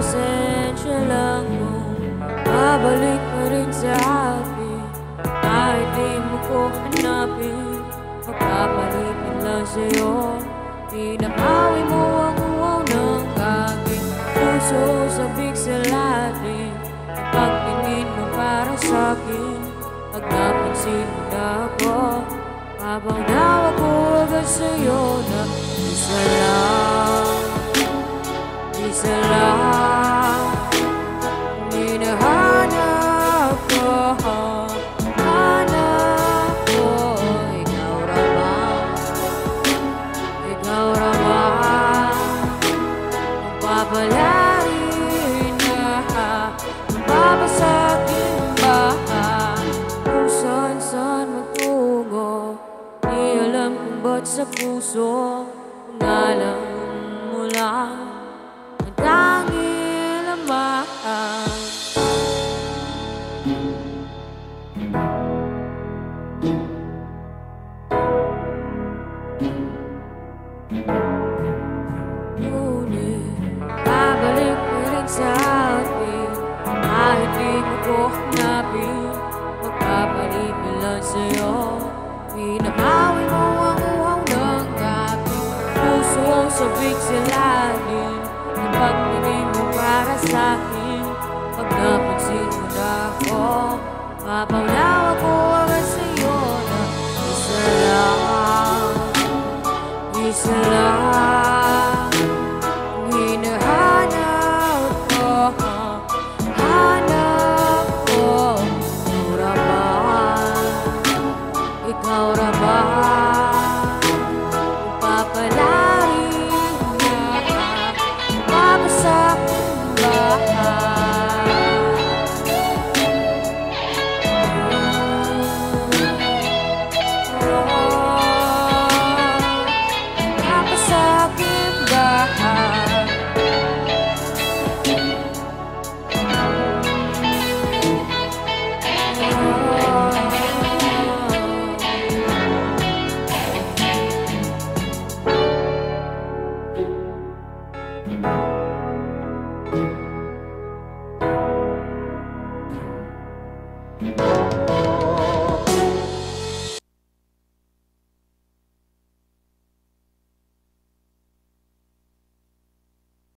pasensya lang kung babalik pa rin sa akin. Kahit di mo ko hanapin, magpapalipin lang sa'yo. Pinapawi mo ang uwaw ng aking puso sa pikselatin. Kapag tingin mo para sa'kin, pag napansin mo na ako, habang daw ako agad sa'yo na isa lang, isa lang hinahanap ko. Hanap ko, ikaw raw ba magpapalarin na magbabasagin ba kung saan magtungo? Di alam kung ba't sa puso, kung alam mo lang ang tanging laman. Ngunit babalik pa rin sa akin, kahit di mo ko hanapin, magpapalipin lang sa'yo. Pinapawi mo ang uhaw ng aking puso sa pikselatin. Kapag tingin mo para sa'kin, pag napansin mo na ako, mapawlaw ako agad sa'yo na isa lang, isa lang